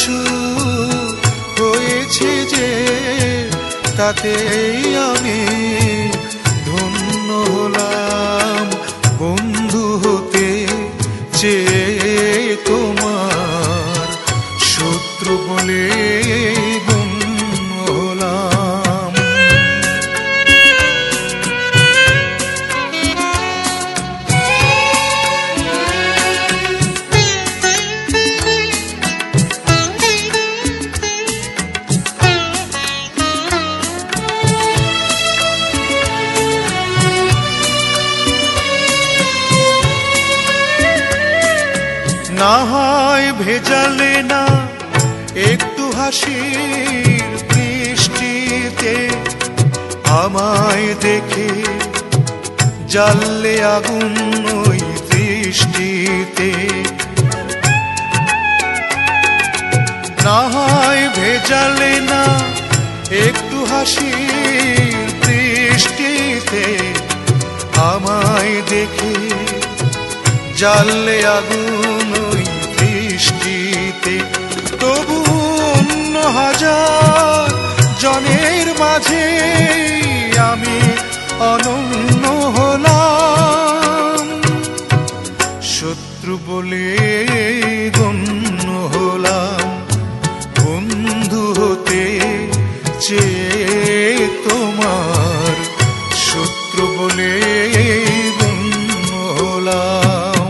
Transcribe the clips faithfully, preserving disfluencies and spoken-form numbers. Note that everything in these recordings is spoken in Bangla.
কিছু হয়েছে যে তাতেই আমি ধন্য হলাম। বন্ধু হতে চেয়ে তোমার শত্রু বলে গণ্য হলাম। না হয় ভেজালে না একটু হাসির বৃষ্টিতে, আমায় দেখে জ্বাললে আগুন ওই দৃষ্টিতে। না হয় ভেজালে না একটু হাসির বৃষ্টিতে, আমায় দেখে জ্বাললে আগুন ওই দৃষ্টিতে। তবু অন্য হাজার জনের মাঝে আমি অনন্য হলাম। শত্রু বলে গণ্য হলাম। বন্ধু হতে চেয়ে তোমার শত্রু বলে গণ্য হলাম।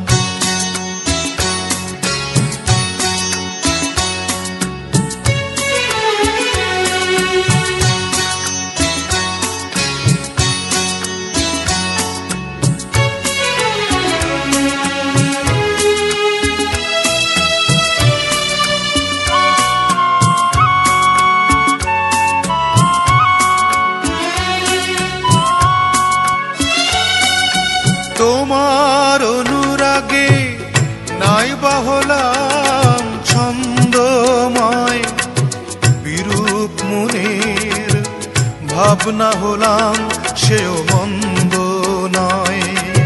তোমার অনুরাগে নাইবা হলাম ছন্দময়, বিরূপ মনের ভাবনা হলাম সেও মন্দ নয়।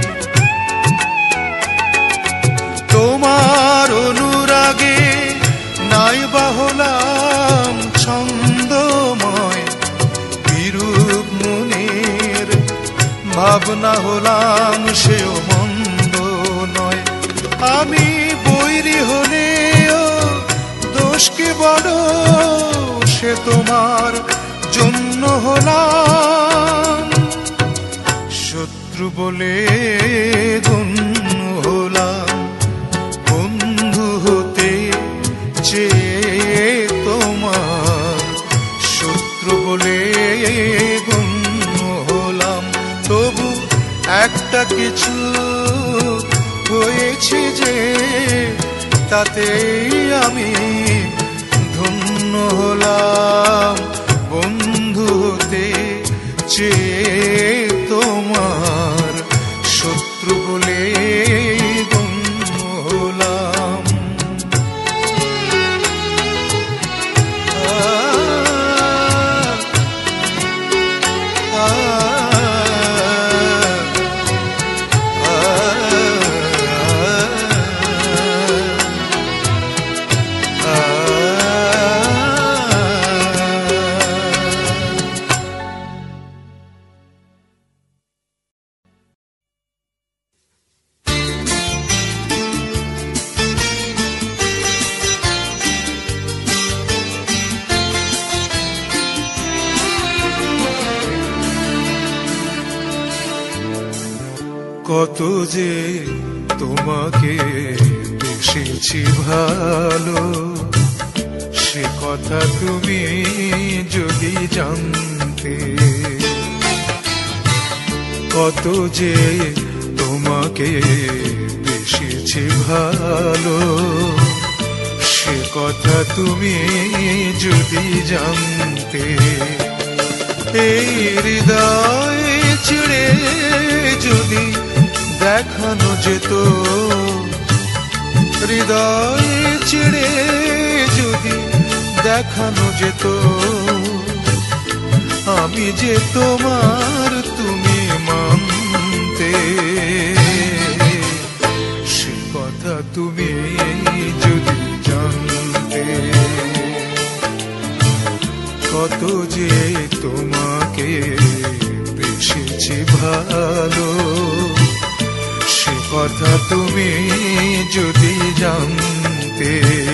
তোমার অনুরাগে নাইবা হলাম ছন্দময়, বিরূপ মনের ভাবনা হলাম সেও মন্দ নয়। আমি বৈরী হলেও দোষ কি বড়, সে তোমার জন্য হলাম। শত্রু বলে গণ্য হলাম। বন্ধু হতে চেয়ে তোমার শত্রু বলে গণ্য হলাম। তবু একটা কিছু হয়েছে যে তাতেই আমি ধন্য হলাম। বন্ধু হতে চেয়ে তোমার শত্রু বলে গণ্য হলাম। কত যে তোমাকে বেসেছি ভালো, সে কথা তুমি যদি জানতে। কত যে তোমাকে বেসেছি ভালো, সে কথা তুমি যদি জানতে। এই হৃদয় ছিঁড়ে যদি দেখানো যেত, হৃদয় ছিঁড়ে যদি দেখানো যেত, আমি যে তোমার তুমি মানতে। সে কথা তুমি যদি জানতে। কত যে তোমাকে বেসেছি ভালো, সে কথা তুমি যদি জানতে।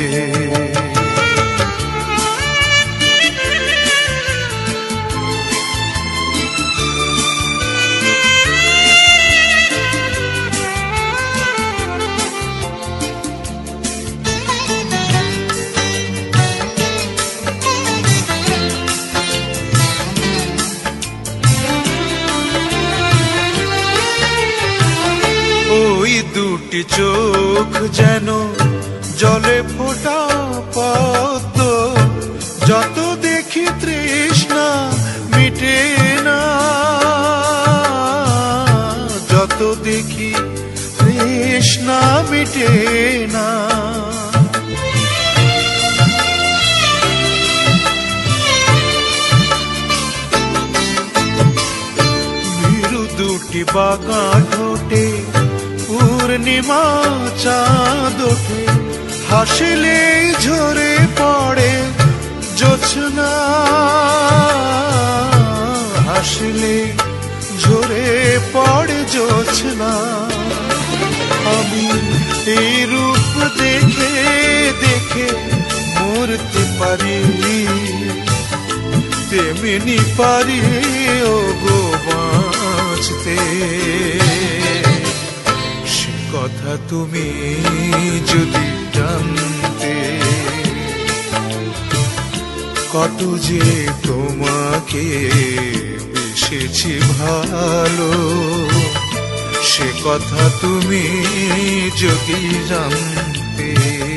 ওই দুটি চোখ যেন জলে ফোটা পদ্ম, যত দেখি তৃষ্ণা মিটে না, যত দেখি তৃষ্ণা মিটে না। ভীরু দুটি বাঁকা ঠোঁটে পূর্ণিমা চাঁদ ওঠে, হাসিলে ঝরে পড়ে জোছনা, হাসিলে ঝরে পড়ে জোছনা। আমি এই রূপ দেখে দেখে মরতে পারি, তেমনি পারি ও গো বাঁচতে। কথা তুমি যদি জানতে, কত যে তোমাকে বেসেছি ভালো, সে কথা তুমি যদি জানতে।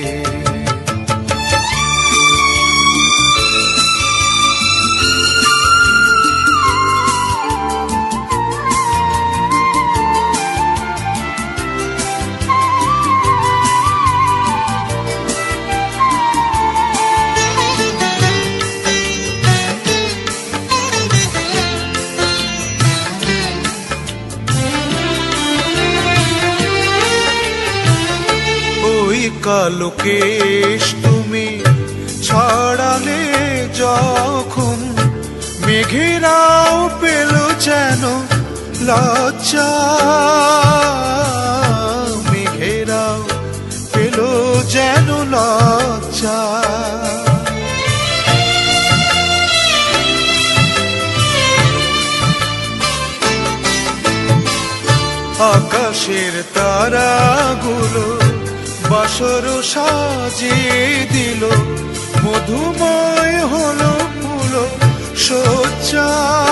কালো কেশ তুমি ছড়ালে যখন, মেঘেরাও পেল যেন লজ্জা, মেঘেরাও পেল যেন লজ্জা। আকাশের তারাগুলো বাসর সাজিয়ে দিল, মধুময় হলো ফুল সজ্জা,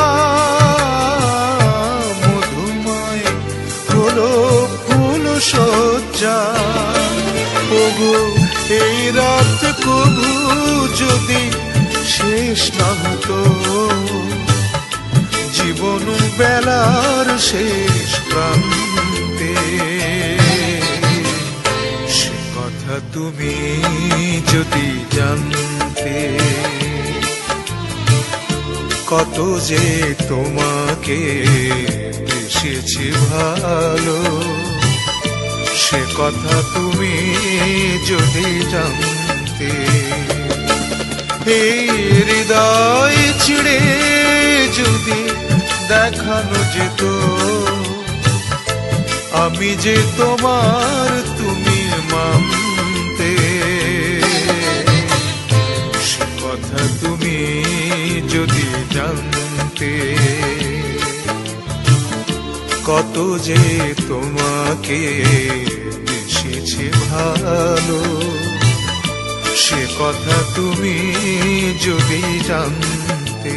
মধুময় হলো ফুল সজ্জা। ওগো এই রাত কবু যদি শেষ না হতো, জীবন বেলার শেষ প্রান্তে, তুমি যদি জানতে, কত যে তোমাকে বেসেছি ভালো, সে কথা তুমি যদি জানতে। এই হৃদয় ছিঁড়ে যদি দেখানো যেত, আমি যে তোমার তুমি মানতে, সে কথা তুমি যদি জানতে, কত যে তোমাকে বেসেছি ভালো, সে কথা তুমি যদি জানতে।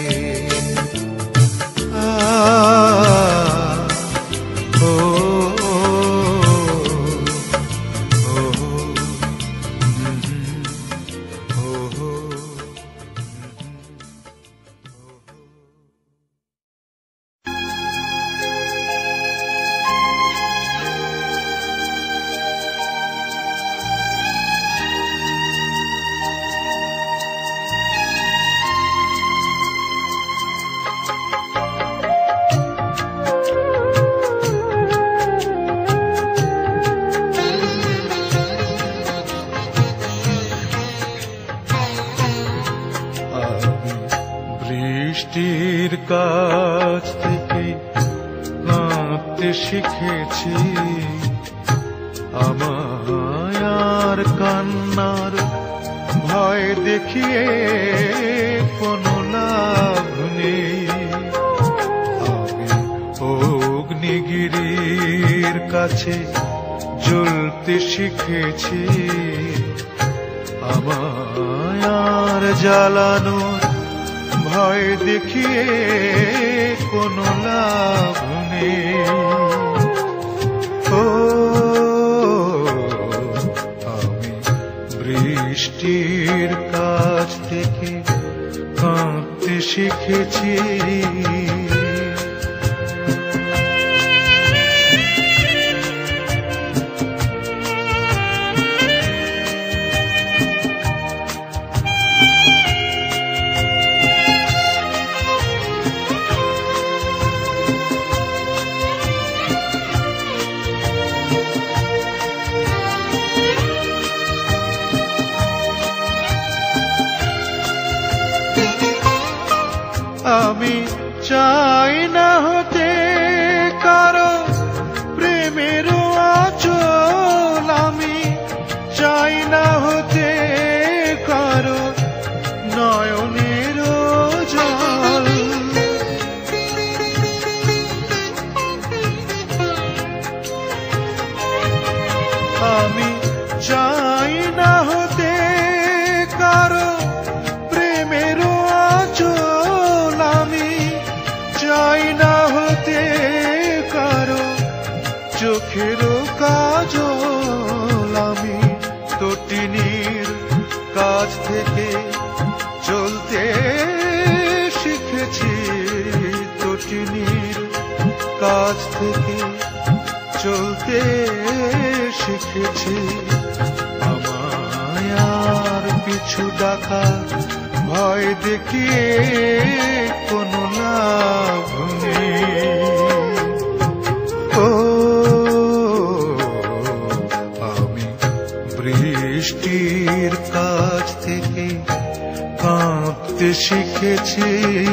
আ ও বৃষ্টির কাছ থেকে কাঁদতে শিখেছি, আমায় আর কান্নার ভয় দেখিয়ে কোনো লাভ নেই। আমি অগ্নিগিরির কাছে জ্বলতে শিখেছি, আমায় আর জ্বালানোর ভয় দেখিয়ে কোনো লাভ নেই। ও আমি বৃষ্টির কাছ থেকে কাঁদতে শিখেছি। আমি চাই না হতে কারো প্রেমের আঁচল, আমি চাই না হতে কারো নয়নের জল। আমি চাই না হতে কারো প্রেমের আঁচল, আমি চাই না হতে কারো চোখের কাজল। আমি তটিনীর কাছ থেকে চলতে শিখেছি, তটিনীর কাছ থেকে চলতে শিখেছি। আমায় আর পিছু ডাকা ভয় দেখিয়ে কোনো লাভ নেই। ও আমি বৃষ্টির কাছ থেকে কাঁদতে শিখেছি।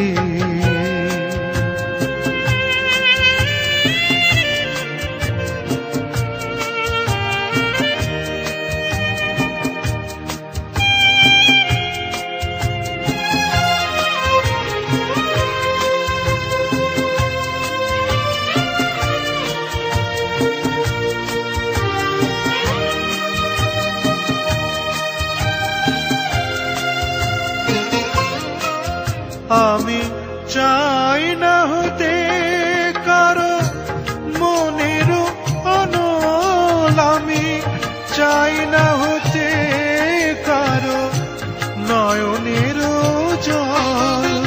আমি চাই না হতে কারো মনের অনল, আমি চাই না হতে কারো নয়নের জল।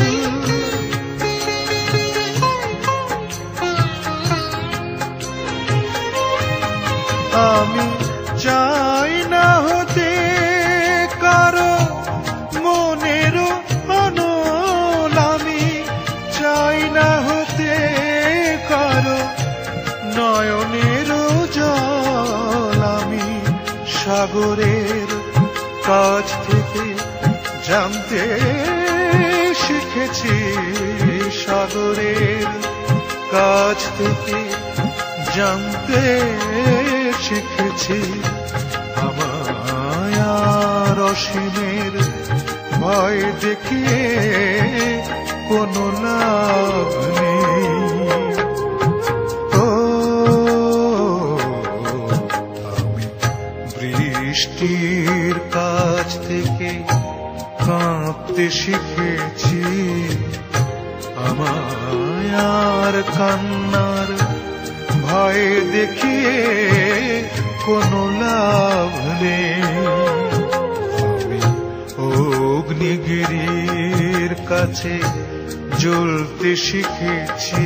আমি চাই না হতে কারো মনের অনল, আমি চাই না হতে কারো নয়নের জল। আমি সাগরের কাছ থেকে জানতে শিখেছি, সাগরের কাছ থেকে জানতে শিখেছি। আমায় আর অসীমের ভয় দেখিয়ে কোনো লাভ নেই। ও আমি বৃষ্টির কাছ থেকে কাঁদতে শিখেছি, আমায় আর কান্নার ভয় দেখিয়ে কোনো লাভ নেই। আমি অগ্নিগিরির কাছে জ্বলতে শিখেছি,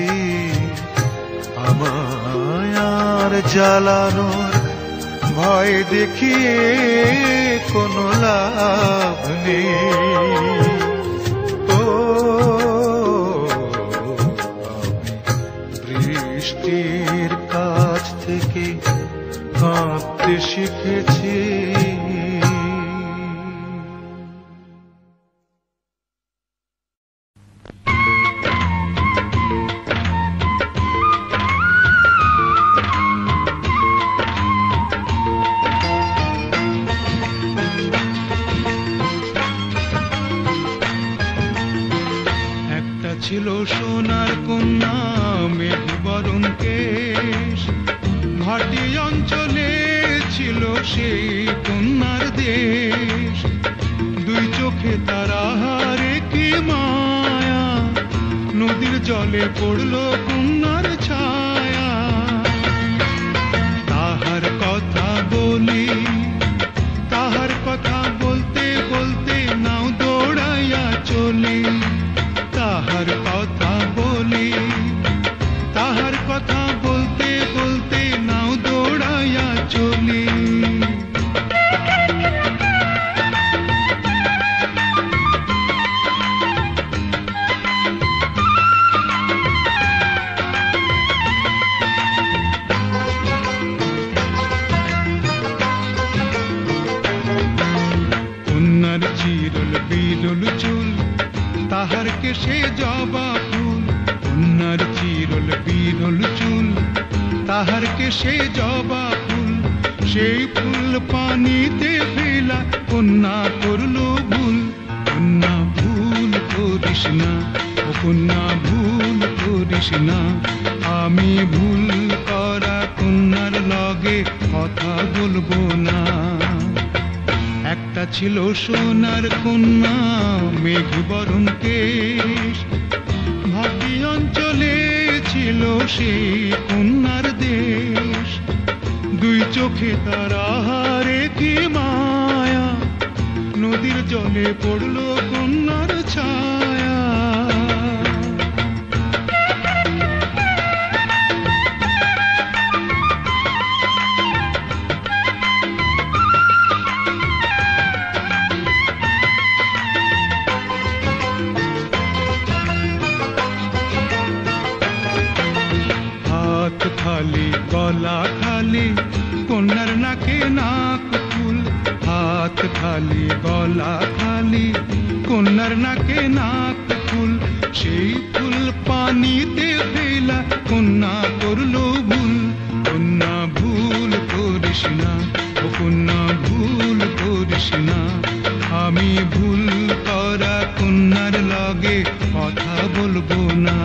আমায় আর জ্বালানোর ভয় দেখিয়ে কোনো লাভ নেই। ও আমি বৃষ্টির কাছ থেকে কাঁদতে শিখেছি। ছিল সোনার কন্যা মেঘ বরণ কেশ, ভাটি অঞ্চলে ছিল সেই কন্যার দেশ। দুই চোখে তারা হারে কি মায়া, নদীর জলে পড়লো কন্যার ছায়া। তাহার কথা বলি, তাহার কথা বলতে বলতে নাও দৌড়াইয়া চলি। তাহার কথা বলি, তাহার কথা বলতে বলতে নাও দৌড়াইয়া চলি। কন্যার চিরল বিরল চুল, তাহার কেশে জবা ফুল। কন্যার চিরল বিরল চুল, তাহার কেশে জবা ফুল। সেই ফুল পানিতে ফেলা কন্যা করলো ভুল। কন্যা ভুল করিস না, ও কন্যা ভুল করিস না। আমি ভুল করা কন্যার লগে কথা বলবো না। একটা ছিল সোনার কন্যা মেঘ বরণ কেশ, ভাটি অঞ্চলে ছিল সেই কন্যার দেশ। দুই চোখে তারা হারে কি মায়া, নদীর জলে পড়লো কন্যার ছায়া। হাত খালি গলা খালি কন্যার নাকে নাক ফুল। হাত খালি গলা খালি কন্যার নাকে নাক ফুল। সেই ফুল পানিতে ফেলা কন্যা করলো ভুল। কন্যা ভুল করিস না, ও কন্যা ভুল করিস না। আমি ভুল করা কন্যার লগে কথা বলবো না।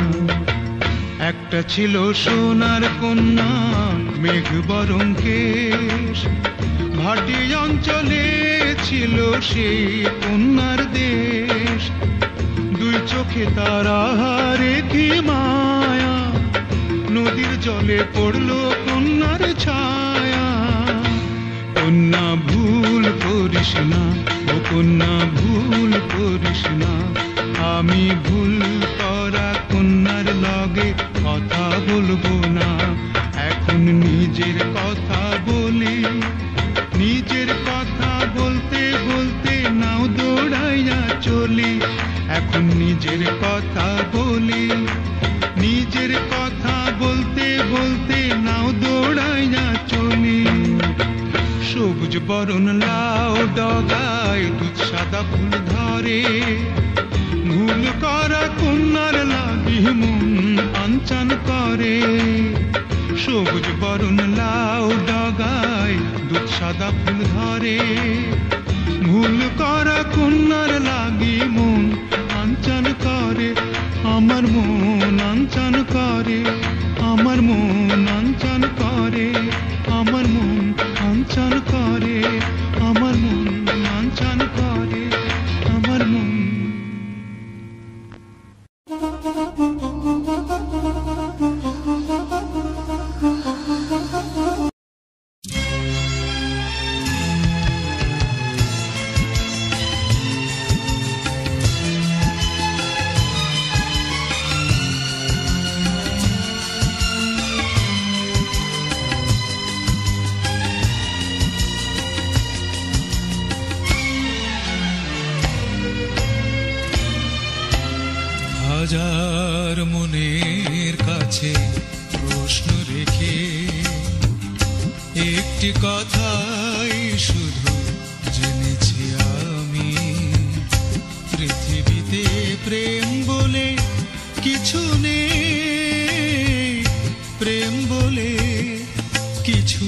একটা ছিল সোনার কন্যা মেঘ বরণ কেশ, ভাটি অঞ্চলে ছিল সেই কন্যার দেশ। দুই চোখে তারা হারে কি মায়া, নদীর জলে পড়লো কন্যার ছায়া। কন্যা ভুল করিস না, ও কন্যা ভুল করিস না। আমি ভুল করা কন্যার লগে কথা বলবো না। এখন নিজের কথা বলি, নিজের কথা বলতে বলতে নাও দৌড়াইয়া চলি। এখন নিজের কথা বলি, নিজের কথা বলতে বলতে নাও দৌড়াইয়া চলি। সবুজ বরণ লাউ ডগায় দুধ সাদা ফুল ধরে, ভুল করা কন্যার লাগি মন আনচান করে। সবুজ বরণ লাউ ডগায় দুধ সাদা ফুল ধরে, ভুল করা কন্যার লাগি মন আনচান করে। আমার মন আনচান করে, আমার মন আনচান করে, আমার মন আনচান করে, আমার মন আনচান করে, আমার মন। হাজার মনের কাছে প্রশ্ন রেখে একটি কথাই শুধু জেনেছি আমি, পৃথিবীতে প্রেম বলে কিছু নেই, প্রেম বলে কিছু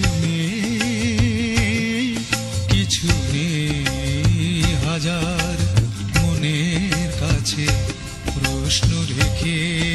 নেই, কিছু নেই। হাজার মনের কাছে প্রশ্ন প্রশ্ন রেখে।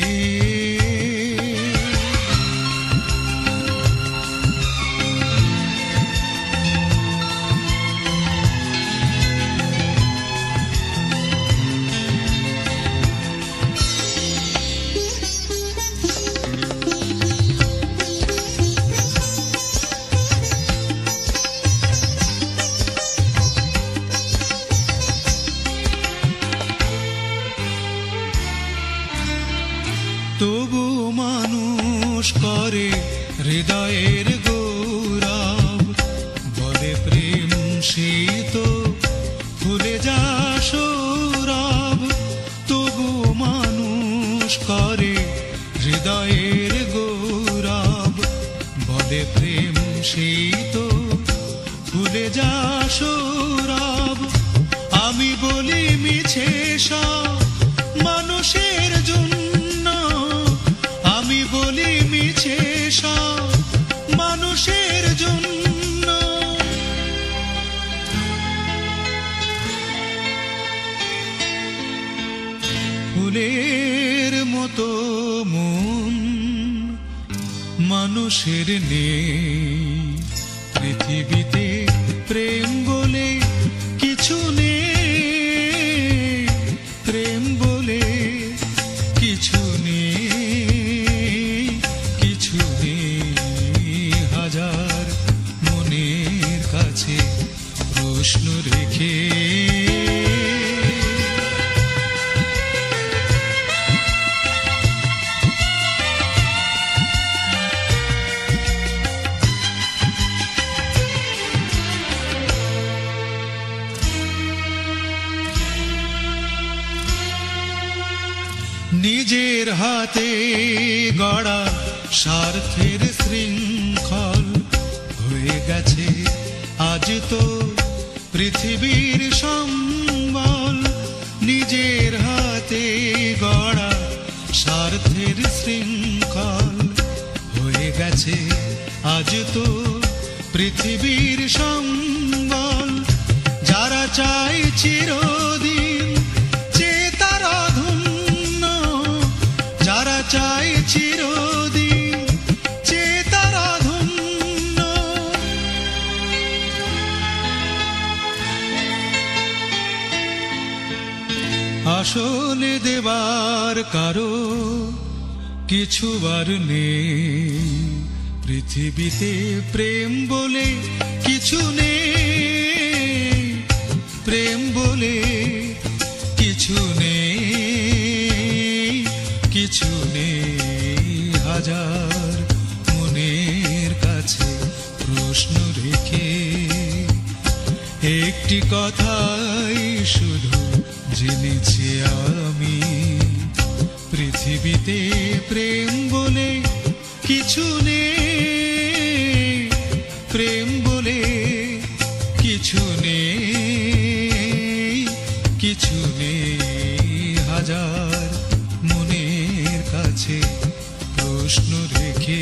তবু মানুষ করে হৃদয়ের গৌরব, বলে প্রেম সেই তো ভুলে যা সৌরভ। তবু মানুষ করে হৃদয়ের গৌরব, বলে প্রেম সেই তো ভুলে যা সৌরভ। আমি বলি মিছে সব মানুষের জন্য, আমি বলি মিছে সব মানুষের জন্য। ফুলের মতো মন মানুষের নেই, পৃথিবীতে প্রেম বলে কিছু নেই, প্রেম বলে কিছু নেই, কিছু নেই। হাজার মনের কাছে প্রশ্ন রেখে। নিজের হাতে গড়া স্বার্থের শৃঙ্খল হয়ে গেছে আজ তো পৃথিবীর সম্বল। নিজের হাতে গড়া স্বার্থের শৃঙ্খল হয়ে গেছে আজ তো পৃথিবীর সম্বল। যারা চাই চিরদিন চেয়ে তারা ধন্য, যারা চাই চিরদিন চেয়ে তারা ধন্য। আসলে দেবার কারো কিছু আর নেই, পৃথিবীতে প্রেম বলে কিছু নেই, প্রেম বলে কিছু নেই, কিছু নেই। হাজার মনের কাছে প্রশ্ন রেখে একটি কথাই শুধু জেনেছি আমি, পৃথিবীতে প্রেম বলে কিছু নেই, প্রেম বলে কিছু নেই, কিছু নেই। হাজার মনের কাছে প্রশ্ন রেখে।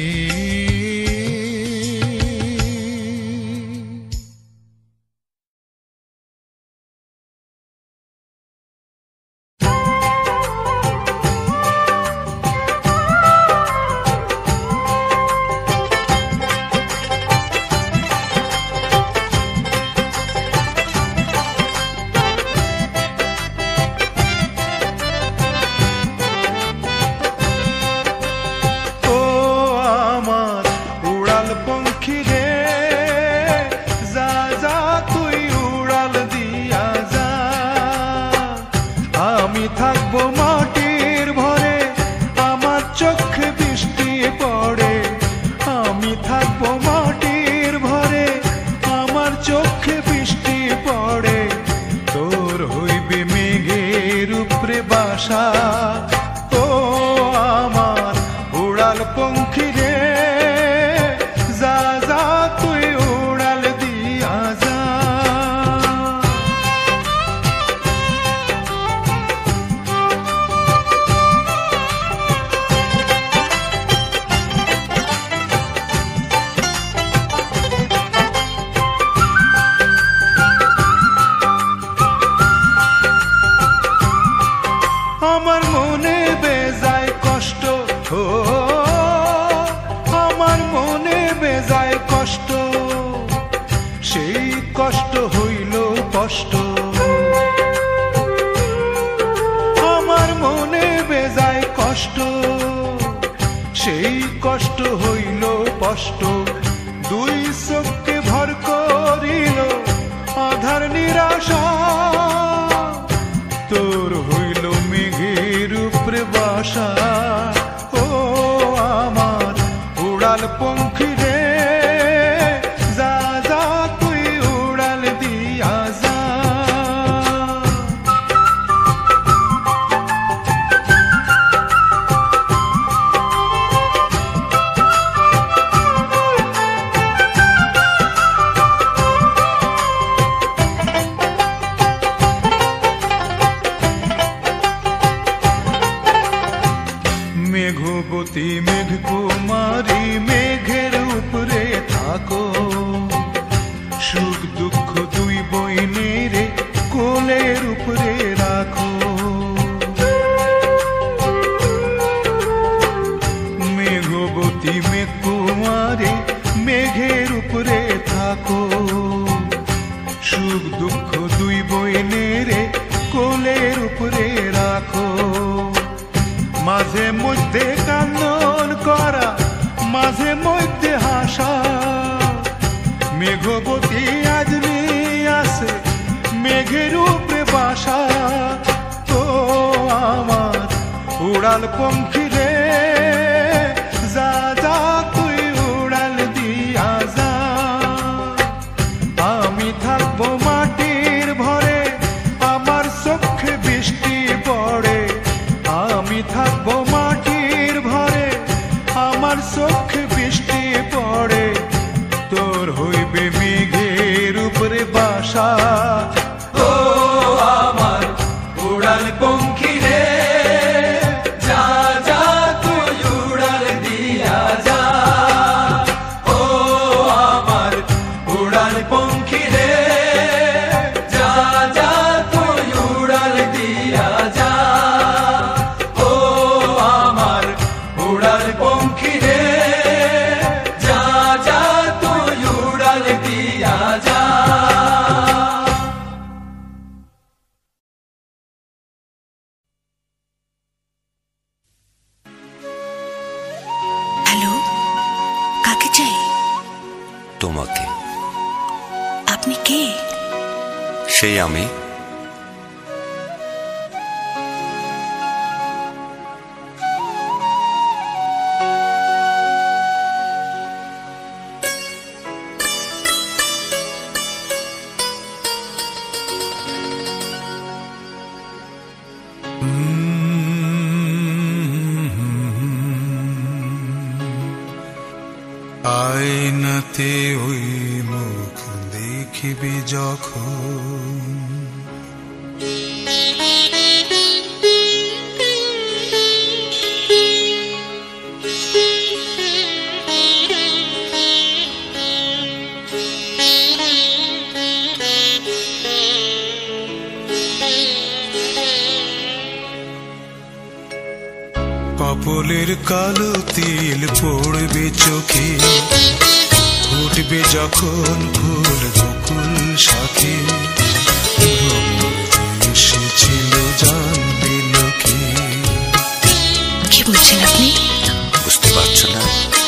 আমার মনে কষ্ট, সেই কষ্ট হইল স্পষ্ট। দুই চোখকে ভর করিল আধার নিরাশা, তোর হইল মেঘের উপরে বাসা। ও আমার উড়াল পঙ্খী রে, যা যা তুই উড়াল দিয়া যা। মেঘবতী মেঘ কুমারী মেঘের উপরে থাকো, সুখ দুঃখ দুই বইনের কোলের উপরে রাখো। মেঘবতী মেঘ কুমারী মেঘের উপরে থাকো, সুখ দুঃখ দুই বইনের কোলের উপরে রাখো। মাঝে মধ্যে কান্দন করা, মাঝে মধ্যে হাসা, মেঘবতী আজমি আসে মেঘের উপরে বাসা। তো আমার উড়াল পঙ্খী রে, যা যা তুই উড়াল দিয়া যা। আমি থাকবো মাটির ভরে, আমার চোখে বৃষ্টি পড়ে। আমি থাকবো মাটির ভরে, আমার চোখে বৃষ্টি পড়ে। তোর হইবে মেঘের উপরে বাসা। ও আমার উড়াল পঙ্খী রে, যা যা তুই উড়াল দিয়া যা। ও আমার উড়াল পঙ্খী রে, যা যা তুই উড়াল দিয়া যা। উড়াল পঙ্খী রে, যা যা তুই উড়াল দিয়া যা। হ্যালো, কাকে চাই? তোমাকে। আপনি কে? সেই আমি। আয়নাতে ওই মুখ দেখিবি যখন, কপলের কালো তিল পড়বে চোখে, ফুটবে যখন ফুল বকুল শাখে। এসেছিল জানবে লোকে। কি বলছেন আপনি? বুঝতে পারছো না?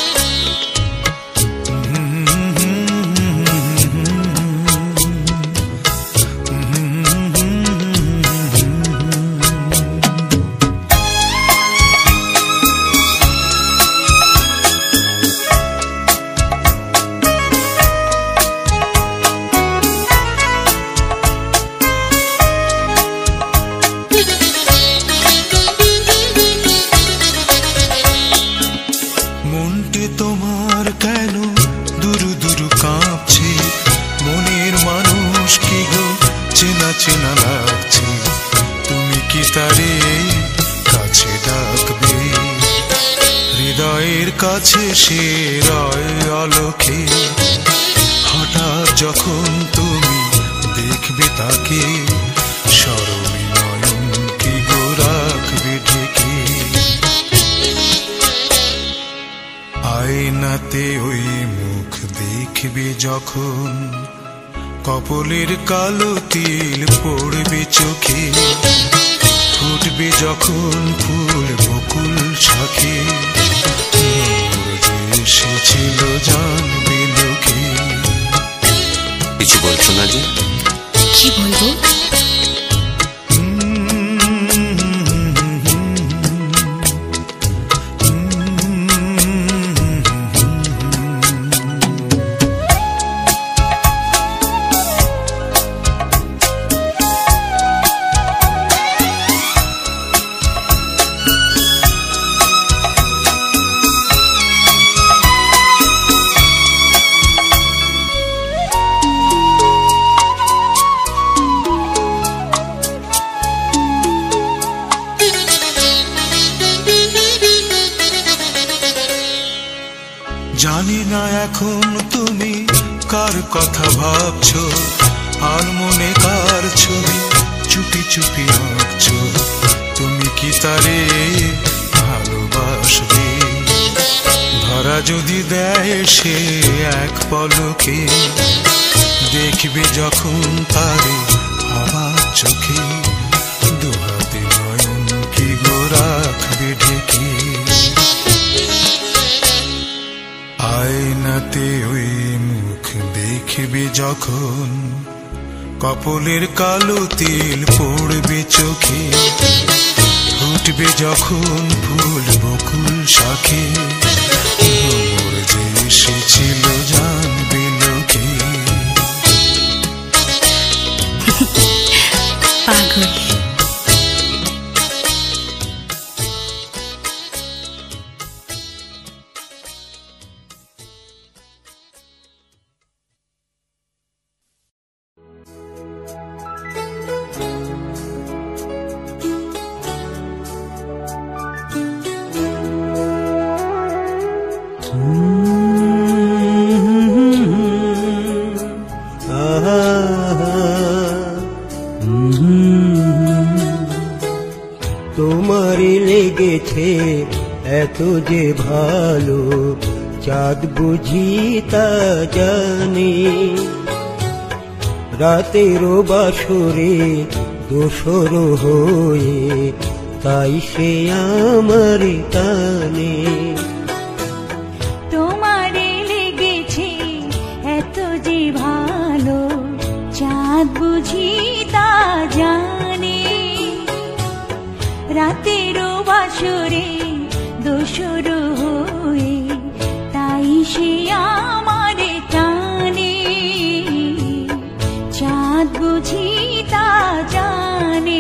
চেনা লাগছে, তুমি কি তারে কাছে ডাকবে? হৃদয়ের কাছে সে রয় আলোকে, হঠাৎ যখন তুমি দেখবে তাকে, স্মরণে নয়ন কি গো রাখবে ঢেকে। আয়নাতে ওই মুখ দেখবে যখন, কপলের কালো তিল পড়বে চোখে, ফুটবে যখন ফুল বকুল পাখি এসেছিল জানবি লোকে। কিছু বলছো না যে? কি বলবো? জানি না এখন তুমি কার কথা ভাবছো, আর মনে কার ছবি চুপি চুপি আঁকছো। তুমি কি তারে ভালোবাসবে? ধরা যদি দেয় সে এক পলকে, দেখবে যখন তারে আমার চোখে, দুহাতে নয়ন কি গো রাখবে ঢেকে। আয়নাতে ওই মুখ দেখবে যখন, কপলের কালো তিল পড়বে চোখে, ফুটবে যখন ফুল বকুল শাখে, ভ্রমর যে এসেছিল জানবে লোকে। পাগল। তোমারে লেগেছে এত যে ভালো, চাঁদ বুঝি তা জানে। রাতেরও বাসরে দোসর হয়ে তাই সে আমার টানে। তোমারে লেগেছে এত যে ভালো, চাঁদ বুঝি তা জানে। রাতেরও বাসরে দোসর হয়ে তাই সে আমার টানে। চাঁদ বুঝি তা জানে।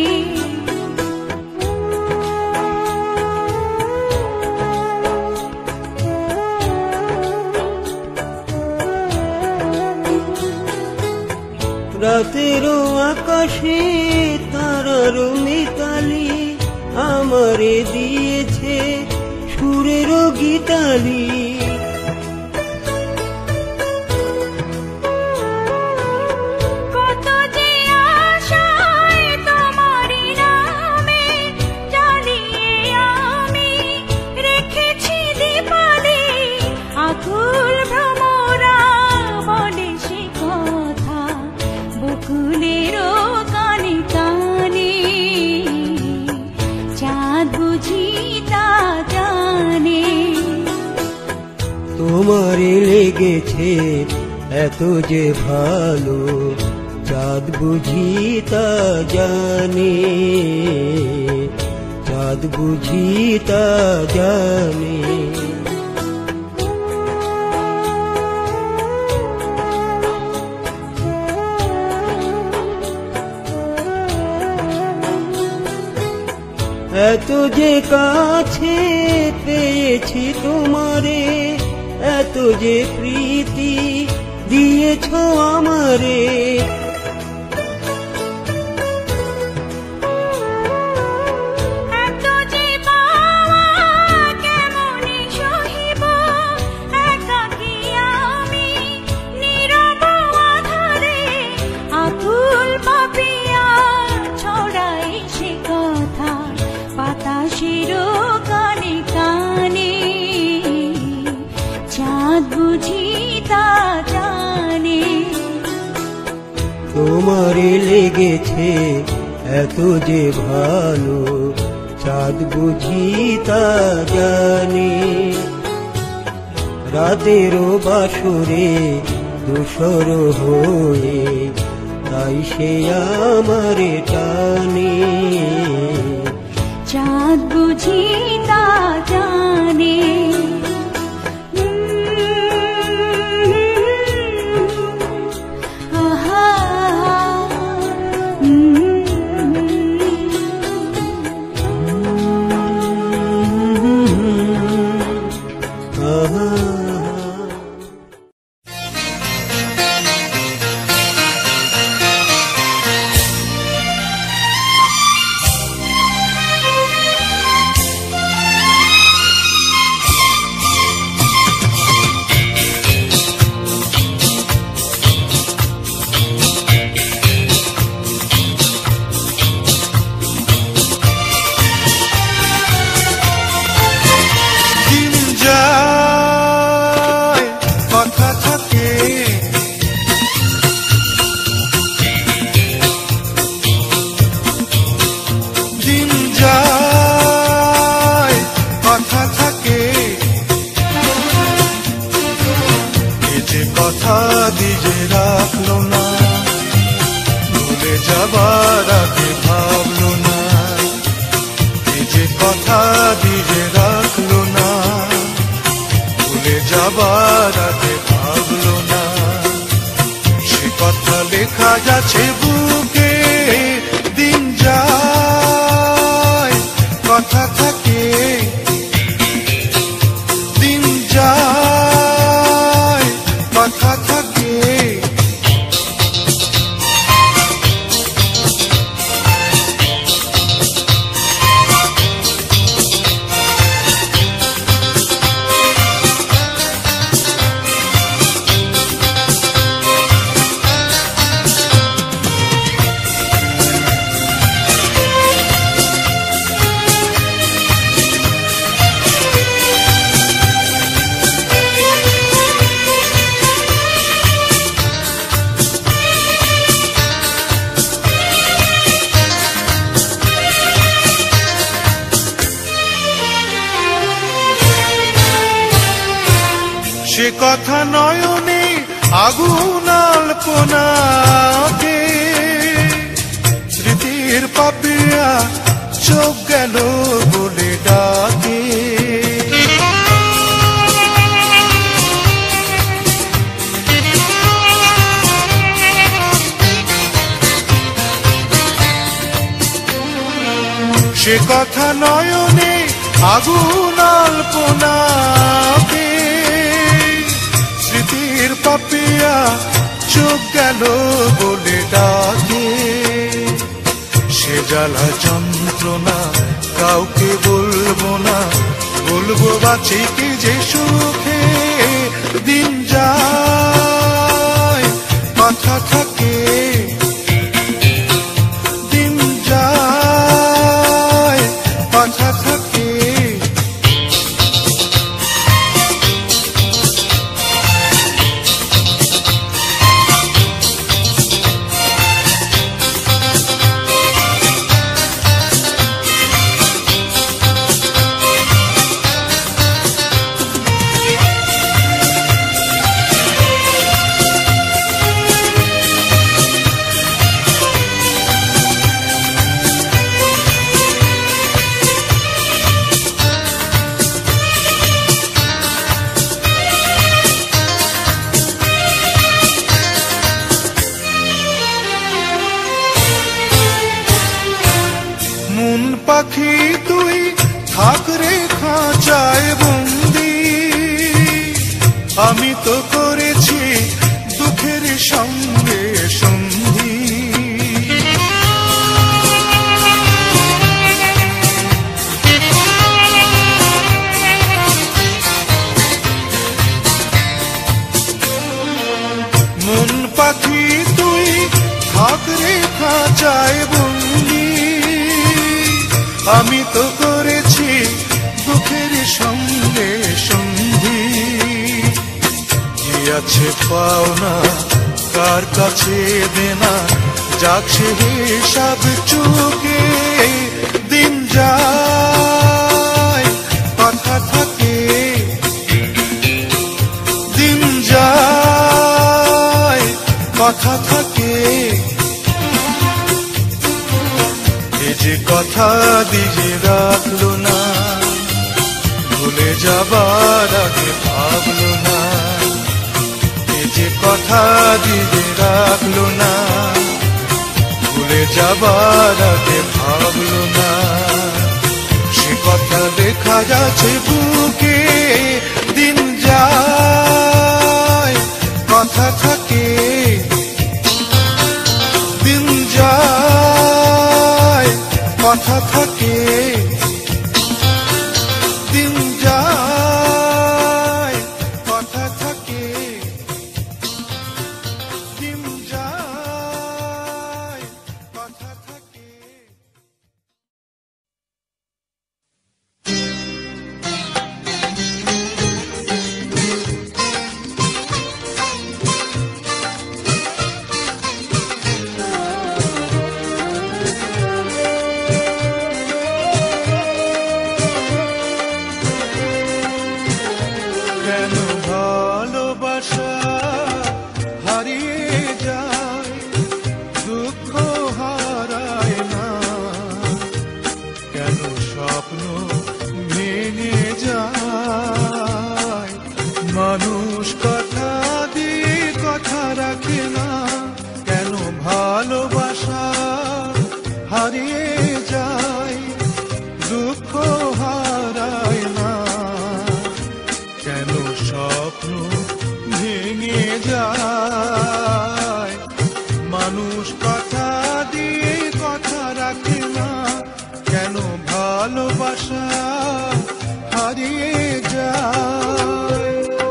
রাতেরও আকাশে তারার মিতালি আমারে দিয়েছে সুরেরও গীতালি। কত যে আশায় তোমারি নামে জ্বালিয়ে আমি রেখেছি দীপালি। আকুল ভ্রমরা বলে সে কথা বকুলেরও কানে কানে। চাঁদ বুঝি তা জানে। তোমারে লেগেছে এত যে ভালো, চাঁদ বুঝি তা জানে। চাঁদ বুঝি তা জানে। এত যে কাছে পেয়েছি তোমারে, এত যে প্রীতি দিয়েছ আমারে। এত যে পাওয়া কেমনে সহিব, একাকী আমি নীরব আধারে। আকুল পাপিয়া ছড়াই সে কথা বাতাসেরও কানে কানে। চাঁদ বুঝি তা জানে। তোমারে লেগেছে এত যে ভালো, চাঁদ বুঝি তা জানে। রাতেরও বাসরে দোসর হয়ে তাই সে আমারে টানে। চাঁদ বুঝি তা জানে। আহা, আহা কথা দিয়ে রাখলো না, ভুলে যাবার আগে ভাবলো না। এই যে কথা দিয়ে রাখলো না, ভুলে যাবার আগে ভাবলো না। সে কথা লেখা যাচ্ছে বুকে, দিন যায় কথা থাকে, দিন যায় কথা থাকে। সে কথা নয়নে আগুন আলপনাকে, স্মৃতির পাপিয়া চোখ গেল বলে ডাকে। সে কথা নয়নে আগুন আলপনাকে, স্মৃতির পাপিয়া চোখ গেল বলে ডাকে। সে জ্বালা যন্ত্রণা কাউকে বলবো না, বলবো বাঁচি কি যে সুখে। দিন যায় মাথা থাকে, দিন যায় মাথা থাকে। মন পাখি তুই থাক রে খাঁচায় বন্দি, আমি তো করেছি দুঃখের সঙ্গে সন্ধি। মন পাখি তুই থাক রে খাঁচায় বন্দি, আমি তো করেছি দুঃখের সঙ্গে সন্ধি। কি আছে পাওনা কার কাছে দেনা, যাক সে হিসাব চুকে। দিন যায় যে কথা দিয়ে রাখলো না, ভুলে যাবার আগে ভাবলো না। এ যে কথা দিয়ে রাখলো না, ভুলে যাবার আগে ভাবলো না। সে কথা দেখা যাচ্ছে বুকে, দিন যায় কথা থাকে, দিন যায় কথা থাকে, দিন যায় কথা থাকে, দিন যায় কথা থাকে। কেন ভালোবাসা হারিয়ে যায়, দুঃখ হারায় না, কেন স্বপ্ন ভেঙে যায়, মানুষ কথা দিয়ে কথা রাখে না, কেন ভালোবাসা হারিয়ে যায়, দুঃখ হারায় না, কেন স্বপ্ন ভেঙে যায়, মানুষ কথা দিয়ে কথা রাখে না, কেন ভালোবাসা হারিয়ে যায়।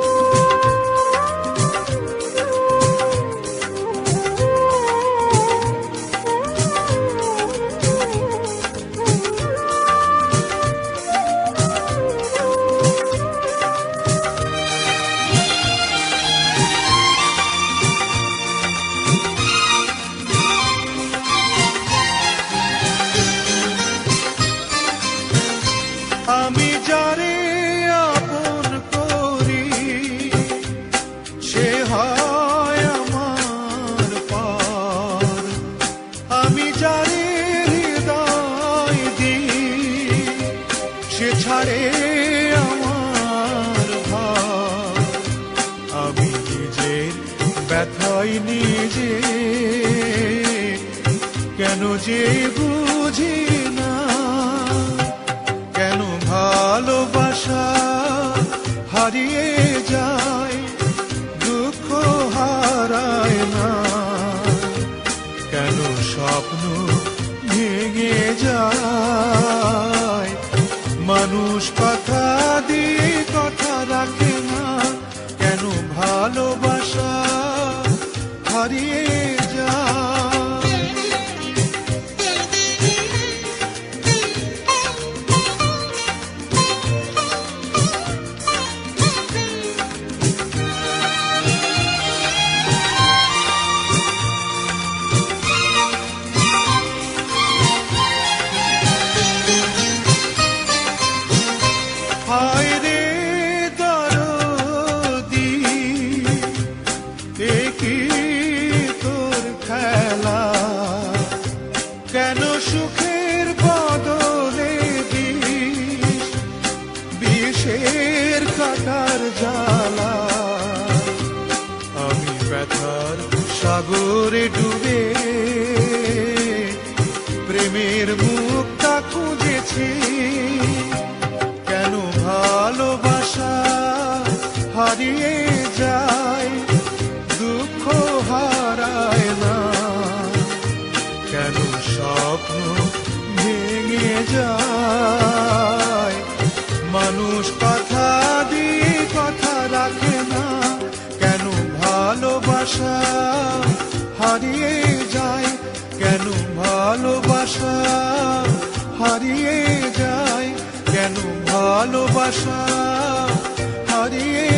আমি যারে আপন করি, সে হয় আমার পার, আমি যারে হৃদয় দিই, সে ছাড়ে আমার ভার, আমি নিজের ব্যথাই নিজে কেন যে বুঝি না, কেন ভালোবাসা হারিয়ে যায়, দুঃখ হারায় না, কেন স্বপ্ন ভেঙে যায়, মানুষ কথা দিয়ে কথা রাখে না, কেন ভালোবাসা হারিয়ে যায়। হায় রে দরদি, এ কি তোর খেলা, কেন সুখের বদলে দিস বিষের কাটার জ্বালা, আমি ব্যথার সাগরে ডুবে প্রেমের মুক্তা খুঁজেছি, কেন ভালোবাসা হারিয়ে যায়, দুঃখ হারায় না, কেন স্বপ্ন ভেঙে যায়, মানুষ কথা দিয়ে কথা রাখে না, কেন ভালোবাসা হারিয়ে যায়, কেন ভালোবাসা হারিয়ে যায়, কেন ভালোবাসা হারিয়ে